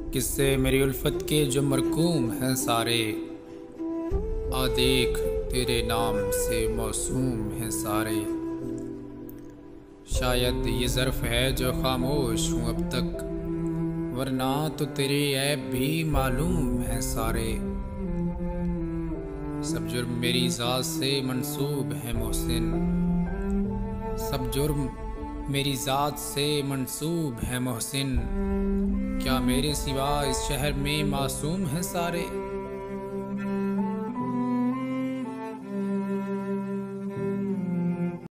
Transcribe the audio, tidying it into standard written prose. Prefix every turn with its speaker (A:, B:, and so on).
A: किस्से मेरी उल्फत के जो मरकूम हैं सारे, आ देख तेरे नाम से मौसूम हैं सारे। शायद ये ज़र्फ़ है जो खामोश हूँ अब तक, वरना तो तेरे ऐब भी मालूम हैं सारे। सब जुर्म मेरी ज़ात से मंसूब है मोहसिन, सब जुर्म मेरी ज़ात से मंसूब है मोहसिन। क्या मेरे सिवा इस शहर में मासूम हैं सारे।